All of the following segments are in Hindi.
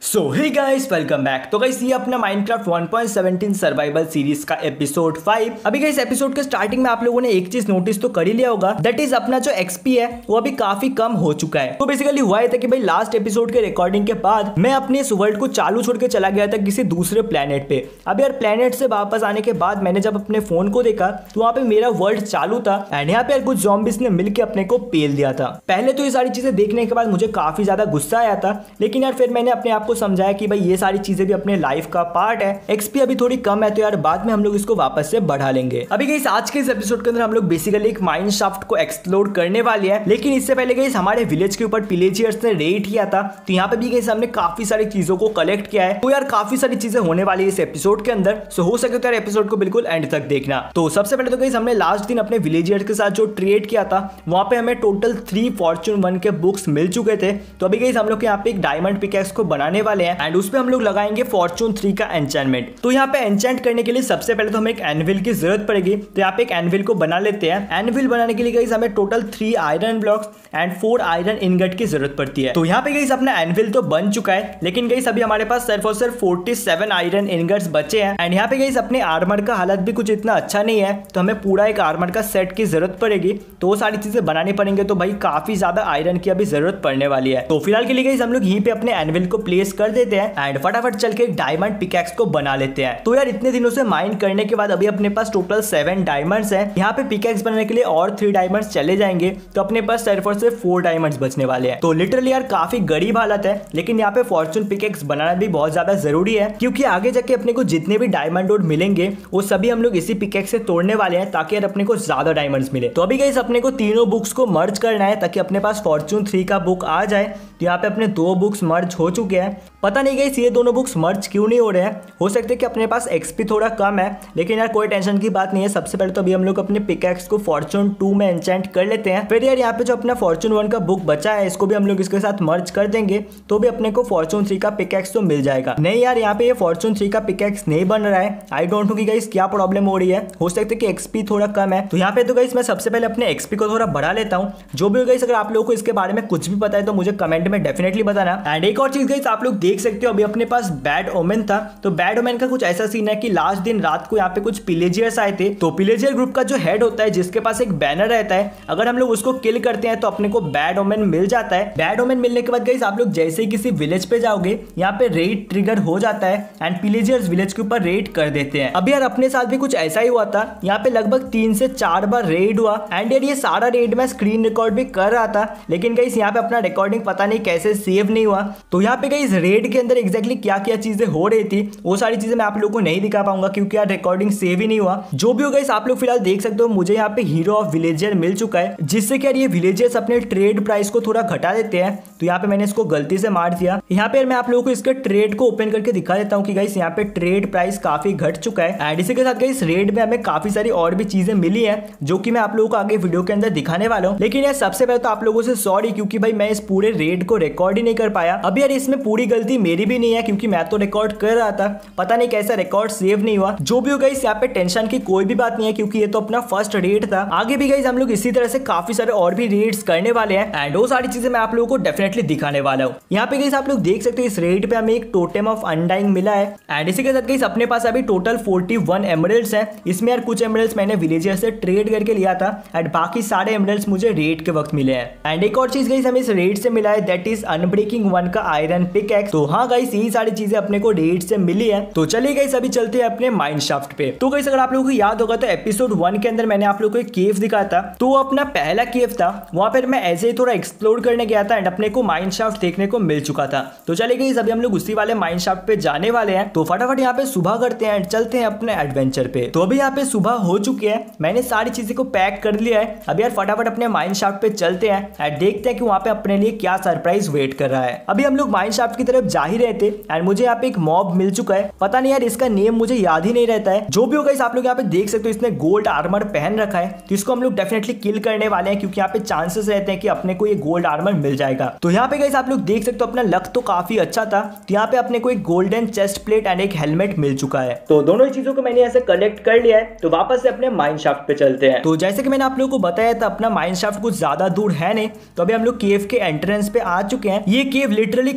सो हे गाइस वेलकम बैक। तो गाइस ये अपना माइनक्राफ्ट 1.17 सर्वाइवल सीरीज का एपिसोड 5। अभी गाइस एपिसोड के स्टार्टिंग में आप लोगों ने एक चीज नोटिस तो कर ही लिया होगा, दैट इज अपना जो एक्सपी है वो अभी काफी कम हो चुका है। तो बेसिकली हुआ था कि भाई लास्ट एपिसोड के रिकॉर्डिंग के बाद मैं अपने इस वर्ल्ड को चालू छोड़ के चला गया था किसी दूसरे प्लेनेट पे। अब यार प्लेनेट से वापस आने के बाद मैंने जब अपने फोन को देखा तो वहाँ पे मेरा वर्ल्ड चालू था एंड यहाँ पे यार कुछ ज़ॉम्बीज़ ने मिलकर अपने को पेल दिया था। पहले तो ये सारी चीजें देखने के बाद मुझे काफी ज्यादा गुस्सा आया था, लेकिन यार फिर मैंने अपने आप को समझाया कि भाई ये सारी चीजें भी अपने लाइफ का पार्ट है। एक्सपी अभी थोड़ी कम है तो यार बाद में हम लोग इसको वापस से बढ़ा लेंगे। अभी गाइस आज के इस एपिसोड के अंदर हम लोग बेसिकली एक माइन शाफ्ट को एक्सप्लोर करने वाले हैं, लेकिन इससे पहले गाइस हमारे विलेज के ऊपर पिलेजियर्स ने रेड किया था, तो यहाँ पे भी गाइस हमने काफी सारी चीजों को कलेक्ट किया है। तो यार काफी सारी चीजें होने वाली है इस एपिसोड के अंदर, सो हो सके तो यार एपिसोड को बिल्कुल एंड तक देखना। तो सबसे पहले तो गाइस हमने लास्ट दिन अपने विलेजियर्स के साथ जो ट्रेड किया था वहां पे हमें टोटल 3 फॉर्चून 1 के बुक्स मिल चुके थे। तो अभी गाइस हम लोग यहाँ पे एक डायमंड पिकैक्स को बनाने वाले हैं एंड उस पे हम लोग लगाएंगे फॉर्चून 3 का एन्चेंटमेंट। तो यहाँ पे एन्चेंट करने के लिए सबसे पहले तो हमें एक एनविल की जरूरत पड़ेगी, तो यहाँ पे एक एनविल को बना लेते हैं। एनविल बनाने के लिए गाइस हमें total 3 iron blocks and 4 iron ingot की जरूरत पड़ती है। तो यहाँ पे गाइस अपना एनविल तो बन चुका है, लेकिन गाइस अभी हमारे पास सिर्फ और सिर्फ 47 आयरन इनगट्स बचे हैं एंड यहाँ पे गाइस अपने आर्मर का हालत भी कुछ इतना अच्छा नहीं है, तो हमें पूरा एक आर्मर का सेट की जरूरत पड़ेगी। तो वो सारी चीजें बनानी पड़ेंगे, तो भाई काफी ज्यादा आयरन की अभी जरूरत पड़ने वाली है। तो फिलहाल के लिए गाइस हम लोग यहीं पे अपने एनविल को प्लेस कर देते हैं एंड फटाफट चल के डायमंड पिकैक्स को बना लेते हैं। तो यार इतने दिनों से माइन करने के बाद अभी अपने पास टोटल 7 डायमंड्स हैं। यहाँ पे पिकैक्स बनाने के लिए और 3 डायमंड्स चले जाएंगे, तो अपने पास सिर्फ और सिर्फ 4 डायमंड्स बचने वाले हैं। तो लिटरली यार काफी गरीब हालत है, लेकिन यहाँ पे फॉर्चून पिकैक्स बनाना भी बहुत ज्यादा जरूरी है, क्योंकि आगे जाके अपने को जितने भी डायमंड रोड मिलेंगे वो सभी हम लोग इसी पिकैक्स से तोड़ने वाले हैं, ताकि यार अपने को ज्यादा डायमंड्स मिले। तो अभी गाइस अपने को तीनों बुक्स को मर्ज करना है ताकि अपने पास फॉर्चून 3 का बुक आ जाए। तो यहाँ पे अपने 2 बुक्स मर्ज हो चुके हैं। पता नहीं गाइस ये दोनों बुक्स मर्ज क्यों नहीं हो रहे हैं, हो सकता है कि अपने पास एक्सपी थोड़ा कम है, लेकिन यार कोई टेंशन की बात नहीं है। सबसे पहले तो अभी हम लोग अपने पिकैक्स को फॉर्चून 2 में एन्चेंट कर लेते हैं। फिर यार यहाँ पे जो अपना फॉर्चून 1 का बुक बचा है इसको भी हम लोग इसके साथ मर्ज कर देंगे, तो भी अपने को फॉर्चून 3 का पिकैक्स तो मिल जाएगा। नहीं यार यहाँ पे ये फॉर्चून 3 का पिकैक्स नहीं बन रहा है, आई डोंट नो कि गाइस क्या प्रॉब्लम हो रही है। हो सकता है कि एक्सपी थोड़ा कम है, तो यहाँ पे तो गाइस मैं सबसे पहले अपने एक्सपी को थोड़ा बढ़ा लेता हूँ। जो भी गाइस अगर आप लोगों को इसके बारे में कुछ भी पता है तो मुझे कमेंट में डेफिनेटली बताना। एंड एक और चीज गाइस आप लोग देख सकते हो, अभी अपने पास बैड ओमेन था, तो बैड ओमेन का कुछ ऐसा सीन है कि लास्ट दिन रात को यहाँ पे कुछ पिलेजियर्स आए थे। तो पिलेजियर ग्रुप का जो हेड होता है जिसके पास एक बैनर रहता है, अगर हम लोग उसको किल करते हैं तो अपने को बैड ओमेन मिल जाता है। बैड ओमेन मिलने के बाद गाइस आप लोग जैसे ही किसी विलेज पे जाओगे यहाँ पे रेड ट्रिगर हो जाता है एंड पिलेजियर्स विलेज के ऊपर रेड कर देते हैं। अभी यार अपने साथ भी कुछ ऐसा ही हुआ था, यहाँ पे लगभग 3 से 4 बार रेड हुआ एंड यार ये सारा रेड मैं स्क्रीन रिकॉर्ड भी कर रहा था, लेकिन गाइस यहाँ पे अपना रिकॉर्डिंग पता नहीं कैसे सेव नहीं हुआ। तो यहाँ पे गाइस रेड के अंदर एग्जैक्टली क्या क्या चीजें हो रही थी वो सारी चीजें मैं आप लोगों को नहीं दिखा पाऊंगा, क्योंकि यार रिकॉर्डिंग सेव ही नहीं हुआ। जो भी हो गाइस आप लोग फिलहाल देख सकते हो, मुझे यहाँ पे हीरो ऑफ विलेजर मिल चुका है, जिससे कि यार ये विलेजर्स अपने ट्रेड प्राइस को थोड़ा घटा देते हैं। तो यहाँ पे मैंने इसको गलती से मार दिया। यहाँ पे मैं आप लोगों को इसके ट्रेड को ओपन करके दिखा देता हूँ कि गाइस यहाँ पे ट्रेड प्राइस काफी घट चुका है एंड इसी के साथ गाइस रेड में हमें काफी सारी और भी चीजें मिली है, जो कि मैं आप लोगों को आगे वीडियो के अंदर दिखाने वाला हूँ। लेकिन यार सबसे पहले तो आप लोगों से सॉरी, क्योंकि भाई मैं इस पूरे रेड को रिकॉर्ड ही नहीं कर पाया। अभी यार इसमें पूरी गलती मेरी भी नहीं है, क्योंकि मैं तो रिकॉर्ड कर रहा था, पता नहीं कैसा रिकॉर्ड सेव नहीं हुआ। जो भी हो गाइस यहाँ पे टेंशन की कोई भी बात नहीं है, क्योंकि ये तो अपना फर्स्ट रेड था। आगे भी गाइस हम लोग इसी तरह से काफी सारे और भी रेड्स करने वाले हैं एंड वो सारी चीजें मैं आप लोगों को डेफिनेटली दिखाने वाला हूँ। यहाँ पे गाइस आप लोग देख सकते हो इस रेड पे हमें एक टोटेम ऑफ अनडाइंग मिला है एंड इसी के साथ गाइस अपने पास अभी टोटल 41 एमरल्ड्स हैं। इसमें यार कुछ एमरल्ड्स मैंने विलेजर से ट्रेड करके लिया था एंड बाकी सारे एमरल्ड्स मुझे रेड के वक्त मिले हैं। एंड एक और चीज गाइस हमें इस रेड से मिला है, दैट इज अनब्रेकिंग 1 का आयरन पिकैक्स। तो हाँ गाइस यही सारी चीजें अपने को रेड से मिली है। तो चलिए गाइस अभी चलते हैं अपने माइन शाफ्ट पे। तो गाइस अगर आप लोगों को याद होगा तो एपिसोड 1 के अंदर मैंने आप लोगों को एक केव दिखाया था, तो वो अपना पहला केव था। वहां पर मैं ऐसे ही थोड़ा एक्सप्लोर करने गया था एंड अपने को माइन शाफ्ट देखने को मिल चुका था। तो चलिए गाइस अभी हम लोग उसी वाले माइन शाफ्ट पे जाने वाले हैं। तो फटाफट यहाँ पे सुबह करते हैं एंड चलते हैं अपने एडवेंचर पे। तो अभी यहाँ पे सुबह हो चुकी है, मैंने सारी चीजें को पैक कर लिया है। अभी यार फटाफट अपने माइन शाफ्ट पे चलते हैं एंड देखते हैं कि वहाँ पे अपने लिए क्या सरप्राइज वेट कर रहा है। अभी हम लोग माइन शाफ्ट की तरफ जा ही रहे थे एंड मुझे यहाँ पे एक मॉब मिल चुका है, पता नहीं यार इसका नेम मुझे याद ही नहीं रहता है। जो भी होगा इस आप लोग यहाँ पे देख सकते हो, इसने गोल्ड आर्मर पहन रखा है, तो इसको हम लोग डेफिनेटली किल करने वाले हैं, क्योंकि यहाँ पे चांसेस रहते हैं कि अपने को ये गोल्ड आर्मर मिल जाएगा। तो यहाँ पे गाइस आप लोग देख सकते हो अपना लक तो काफी अच्छा था, तो यहाँ पे अपने को एक गोल्डन चेस्ट प्लेट एंड एक हेलमेट मिल चुका है। तो दोनों ही चीजों को मैंने ऐसे कलेक्ट कर लिया है। तो वापस से अपने माइन शाफ्ट पे चलते हैं। तो जैसे कि मैंने आप लोगों को बताया था अपना माइन शाफ्ट कुछ ज्यादा दूर है नहीं, तो अभी हम लोग केव के एंट्रेंस पे आ चुके हैं। ये केव लिटरली काफी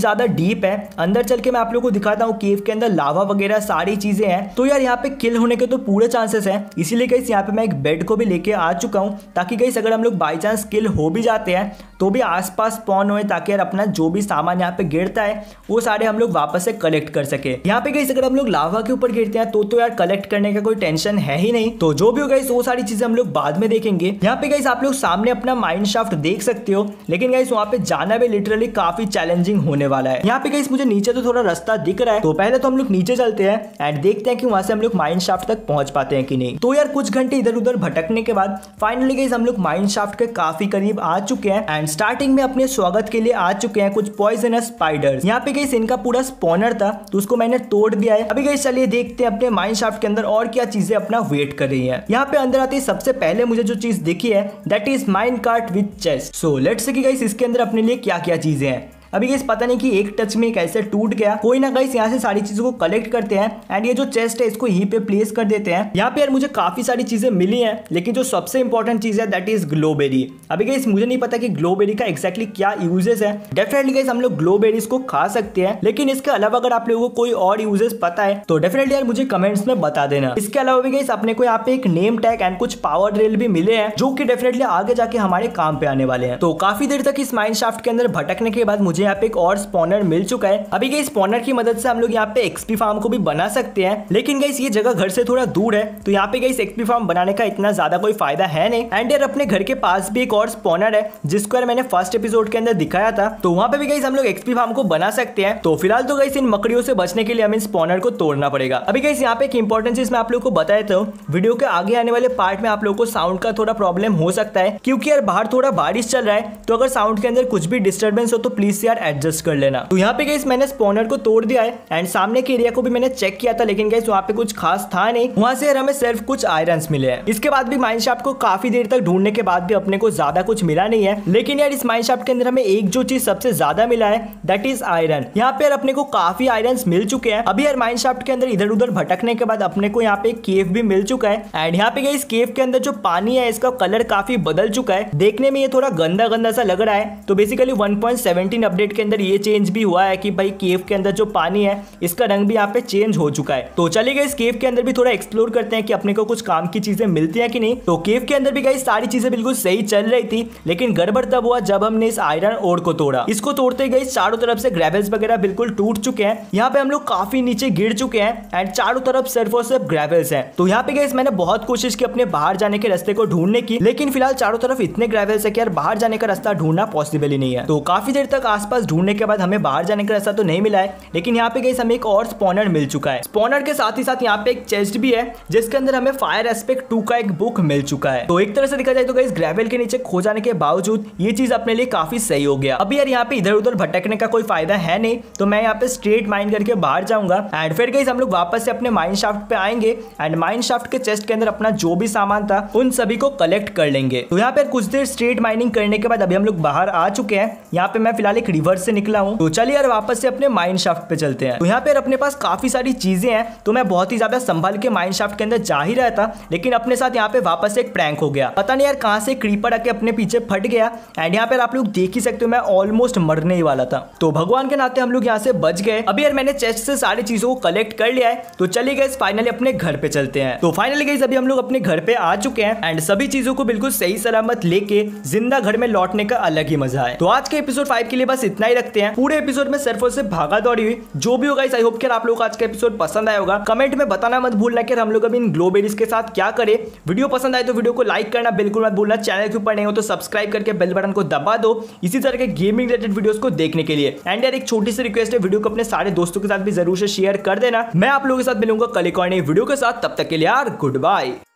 ज्यादा डीप है। अंदर चल के मैं आप लोगों को दिखाता हूँ। केव के अंदर लावा वगैरह सारी चीजें हैं, तो यार यहाँ पे किल होने के तो पूरे चांसेस हैं। इसीलिए गाइस यहाँ पे मैं एक बेड को भी लेके आ चुका हूँ, ताकि गाइस अगर हम लोग बाई चांस किल हो भी जाते हैं तो भी आसपास स्पॉन होए, ताकि यार अपना जो भी सामान यहाँ पे गिरता है वो सारे हम लोग वापस से कलेक्ट कर सके। यहाँ पे गाइस अगर हम लोग लावा के ऊपर गिरते हैं तो यार कलेक्ट करने का कोई टेंशन है ही नहीं। तो जो भी हो गाइस वो सारी चीजें हम लोग बाद में देखेंगे। यहाँ पे गाइस आप लोग सामने अपना माइन शाफ्ट देख सकते हो, लेकिन गाइस वहाँ पे जाना भी लिटरली काफी चैलेंजिंग होने वाला है। यहाँ पे गाइस मुझे नीचे तो थोड़ा रास्ता दिख रहा है, तो पहले तो हम लोग नीचे चलते हैं एंड देखते हैं कि वहां से हम लोग माइन शाफ्ट तक पहुंच पाते हैं कि नहीं। तो यार कुछ घंटे इधर उधर भटकने के बाद फाइनली गाइस हम लोग माइन शाफ्ट के काफी करीब आ चुके हैं एंड स्टार्टिंग में अपने स्वागत के लिए आ चुके हैं कुछ पॉइजनस स्पाइडर्स। यहाँ पे गाइस इनका पूरा स्पॉनर था, तो उसको मैंने तोड़ दिया है। अभी गाइस चलिए देखते हैं अपने माइन शाफ्ट के अंदर और क्या चीजें अपना वेट कर रही है। यहाँ पे अंदर आते ही सबसे पहले मुझे जो चीज दिखी है that is minecart with chest. So let's see guys इसके अंदर अपने लिए क्या क्या चीजें हैं। अभी गाइस पता नहीं कि एक टच में कैसे टूट गया। कोई ना गाइस यहाँ से सारी चीजों को कलेक्ट करते हैं एंड ये जो चेस्ट है इसको यहीं पे प्लेस कर देते हैं। यहाँ पे यार मुझे काफी सारी चीजें मिली हैं, लेकिन जो सबसे इंपॉर्टेंट चीज है दैट इज ग्लोबेरी। अभी गाइस मुझे नहीं पता कि ग्लोबेरी का एक्जैक्टली क्या यूजेस है। डेफिनेटली गाइस हम लोग ग्लोबेरीज को खा सकते हैं, लेकिन इसके अलावा अगर आप लोगों को कोई और यूजेस पता है तो डेफिनेटली यार मुझे कमेंट्स में बता देना। इसके अलावा भी गाइस अपने को यहाँ पे एक नेम टैग एंड कुछ पावर ड्रिल भी मिले हैं, जो कि डेफिनेटली आगे जाके हमारे काम पे आने वाले हैं। तो काफी देर तक इस माइन शाफ्ट के अंदर भटकने के बाद मुझे यहाँ पे एक और स्पॉनर मिल चुका है। अभी गाइस स्पॉनर की मदद से हम लोग यहाँ पे एक्सपी फार्म को भी बना सकते हैं, लेकिन गाइस ये जगह घर से थोड़ा दूर है, तो यहाँ पे गाइस एक्सपी फार्म बनाने का इतना ज्यादा कोई फायदा है नहीं। एंड यार अपने घर के पास भी एक और स्पॉनर है जिसको यार मैंने फर्स्ट एपिसोड के अंदर दिखाया था, तो वहाँ पे भी गाइस हम लोग एक्सपी फार्म को बना सकते हैं। तो फिलहाल तो गाइस इन मकड़ियों से बचने के लिए हमें स्पॉनर को तोड़ना पड़ेगा। अभी गाइस यहाँ पे एक इंपॉर्टेंट चीज मैं आप लोग को बताया था, वीडियो के आगे आने वाले पार्ट में आप लोग को साउंड का थोड़ा प्रॉब्लम हो सकता है, क्योंकि यार बाहर थोड़ा बारिश चल रहा है, तो अगर साउंड के अंदर कुछ भी डिस्टर्बेंस हो तो प्लीज यार एडजस्ट कर लेना। तो यहाँ पे गाइस मैंने स्पॉनर को तोड़ दिया है एंड सामने के एरिया को भी मैंने चेक किया था, लेकिन गाइस वहाँ पे कुछ खास था नहीं। वहाँ से यार हमें सिर्फ कुछ आयरन्स मिले हैं। इसके बाद भी माइन शाफ्ट को काफी देर तक ढूंढने के बाद भी अपने को ज्यादा कुछ मिला नहीं है, लेकिन यार इस माइन शाफ्ट के अंदर हमें एक जो चीज सबसे ज्यादा मिला है दैट इज आयरन। यहाँ पे यार अपने को काफी आयरन्स मिल चुके हैं। अभी यार माइन शाफ्ट के अंदर इधर उधर भटकने के बाद अपने को यहाँ पे एक केव भी मिल चुका है एंड यहाँ पे गाइस केव के अंदर जो पानी है इसका कलर काफी बदल चुका है, देखने में ये थोड़ा गंदा गंदा सा लग रहा है। तो बेसिकली 1.17 अपडेट के अंदर ये चेंज भी हुआ है कि भाई केव के अंदर जो पानी है इसका रंग भी यहाँ पे चेंज हो चुका है। तो चलिए गाइस केव के अंदर भी थोड़ा एक्सप्लोर करते हैं कि अपने को कुछ काम की चीजें मिलती हैं कि नहीं। तो केव के अंदर भी गाइस सारी चीजें बिल्कुल सही चल रही थी, लेकिन गड़बड़ तब हुआ जब हमने इस आयरन ओर को तोड़ा। इसको तोड़ते ही गाइस चारों तरफ से ग्रेवल्स वगैरह बिल्कुल टूट चुके हैं। यहाँ पे हम लोग काफी नीचे गिर चुके हैं एंड चारों तरफ सिर्फ और सिर्फ ग्रेवल्स हैं। तो यहाँ पे गाइस मैंने बहुत कोशिश की अपने बाहर जाने के रास्ते को ढूंढने की, लेकिन फिलहाल चारों तरफ इतने ग्रेवल्स है कि यार बाहर जाने का रास्ता ढूंढना पॉसिबल ही नहीं है। तो काफी देर तक आसपास ढूंढने के बाद हमें बाहर जाने का रास्ता तो नहीं मिला है, लेकिन यहाँ पे गाइस हमें एक और स्पॉनर मिल चुका है। स्पॉनर के साथ ही साथ यहाँ पे एक चेस्ट भी है जिसके अंदर हमें फायर एस्पेक्ट 2 का एक बुक मिल चुका है। तो एक तरह से देखा जाए तो गाइस ग्रेवल के नीचे खो जाने के बावजूद ये चीज अपने लिए काफी सही हो गया। अभी यार यहाँ पे इधर उधर भटकने का कोई फायदा है नहीं, तो मैं यहाँ पे स्ट्रेट माइन करके बाहर जाऊंगा एंड फिर गाइस हम लोग वापस से अपने माइन शाफ्ट पे आएंगे एंड माइन शाफ्ट के चेस्ट के अंदर अपना जो भी सामान था उन सभी को कलेक्ट कर लेंगे। तो यहाँ पे कुछ देर स्ट्रेट माइनिंग करने के बाद अभी हम लोग बाहर आ चुके हैं। यहाँ पे मैं फिलहाल एक रिवर से निकला हूँ, तो चलिए यार वापस से अपने माइन शाफ्ट पे चलते हैं। तो यहाँ पे अपने पास काफी सारी चीजें हैं, तो मैं बहुत ही ज्यादा संभाल के माइन शाफ्ट के अंदर जा ही रहा था, लेकिन अपने साथ यहाँ पे वापस से एक प्रैंक हो गया। पता नहीं यार कहाँ से क्रीपर आके अपने पीछे फट गया एंड यहाँ पे आप लोग देख ही सकते हो मैं ऑलमोस्ट मरने ही वाला था। तो भगवान के नाते हम लोग यहाँ से बच गए। अभी यार मैंने चेस्ट से सारी चीजों को कलेक्ट कर लिया है, तो चलिए गाइस फाइनली अपने घर पे चलते हैं। तो फाइनली गाइस अभी हम लोग अपने घर पे आ चुके हैं एंड सभी चीजों को बिल्कुल सही सलामत लेके जिंदा घर में लौटने का अलग ही मजा है। तो आज के एपिसोड 5 के लिए बस इतना ही रखते हैं। पूरे एपिसोड में सिर्फ और सिर्फ भागा दौड़ी हुई। जो भी होगा आई होप कि आप लोग को आज का एपिसोड पसंद आया होगा। कमेंट में बताना मत भूलना कि हम लोग अभी इन ग्लोबेरीज के साथ क्या करें। वीडियो पसंद आए तो वीडियो को लाइक करना बिल्कुल मत भूलना। चैनल के ऊपर नहीं हो तो सब्सक्राइब करके बेल बटन को दबा दो इसी तरह के गेमिंग रिलेटेड वीडियोस को देखने के लिए। एंड यार एक छोटी सी रिक्वेस्ट है, वीडियो को अपने सारे दोस्तों के साथ भी जरूर से शेयर कर देना। मैं आप लोगों के साथ मिलूंगा कल एक और नई वीडियो के साथ, तब तक के लिए यार गुड बाय।